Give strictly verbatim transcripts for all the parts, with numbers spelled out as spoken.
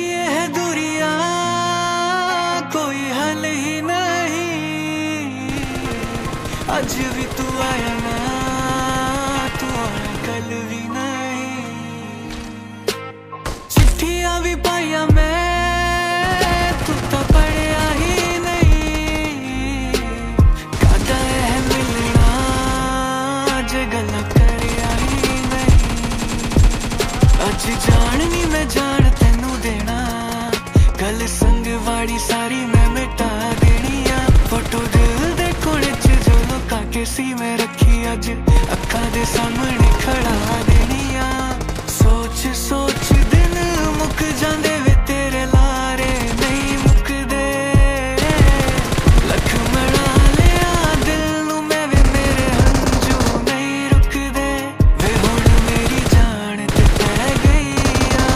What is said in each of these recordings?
ये है दूरियां कोई हल ही नहीं। आज भी तू आया ना, तू आया कल भी नहीं। चिट्ठियां भी पाइया मैं, तू तो पढ़िया ही नहीं। कादा है मिलना जे गल्लां करिया ही नहीं। अज जाननी मैं जान तेनू देना, गल संग वाड़ी सारी मैं मिटा देनी आ। फोटो दिल दे कोने च जो लुका के सी मैं रखी अज अक्खां दे सामने खड़ा देनी आ। सोच सोच दिन मुक जांदे वे तेरे लारे नहीं मुकदे। लख मना लिया दिल नू मैं वे मेरे हंजू नहीं रुकदे। वे हुण मेरी जान ते पै गई आ।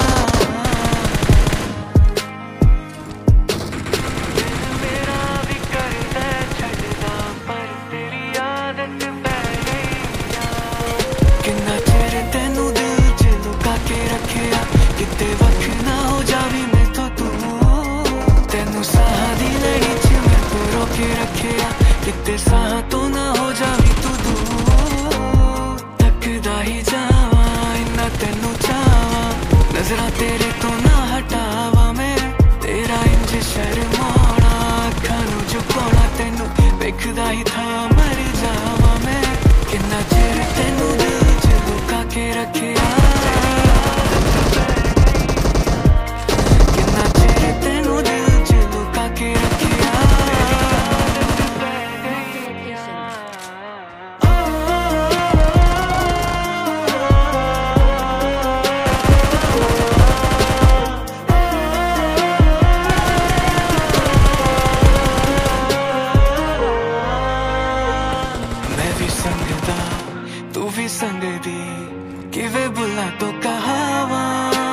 दिल मेरा भी करदा छड्डदा पर तेरी आदत पै गई आ। किन्ना चिर तैनू दिल च लुका के रखिया, किते वख ना हो जावी मैथों तू। तैनू साह दी लड़ी च मैं तो रोके रखिया, किते साह तो ना हो जावी तू दूर। तकदा ही जावा इन्ना तैनू चावा, नजरां तेरे तो ना हटावा मैं। तेरा इंज शर्माना अखां नू झुकाउणा, तैनू वेखदा ही था मर जावा मैं। किन्ना चिर तैनू दिल च लुका के रखिया, किन्ना चिर तैनू दिल च लुका के रखिया। मैं भी संगदा तू भी संगदी, किवे बुला तो कहावा।